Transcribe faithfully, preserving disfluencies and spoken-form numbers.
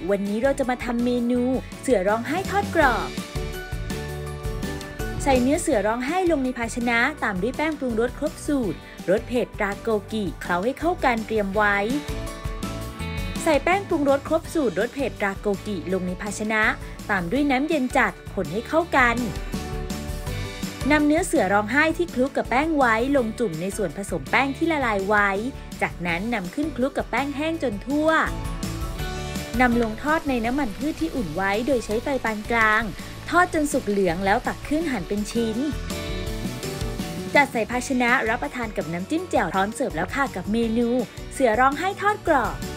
วันนี้เราจะมาทำเมนูเสือร้องไห้ทอดกรอบใส่เนื้อเสือร้องไห้ลงในภาชนะตามด้วยแป้งปรุงรสครบสูตรรสเผ็ดตราโกกิเคล้าให้เข้ากันเตรียมไว้ใส่แป้งปรุงรสครบสูตรรสเผ็ดตราโกกิลงในภาชนะตามด้วยน้ำเย็นจัดคนให้เข้ากันนำเนื้อเสือร้องไห้ที่คลุกกับแป้งไว้ลงจุ่มในส่วนผสมแป้งที่ละลายไว้จากนั้นนำขึ้นคลุกกับแป้งแห้งจนทั่วนำลงทอดในน้ำมันพืชที่อุ่นไว้โดยใช้ไฟปานกลางทอดจนสุกเหลืองแล้วตักขึ้นหั่นเป็นชิ้นจัดใส่ภาชนะรับประทานกับน้ำจิ้มแจ่วพร้อมเสิร์ฟแล้วค่ะกับเมนูเสือร้องไห้ทอดกรอบ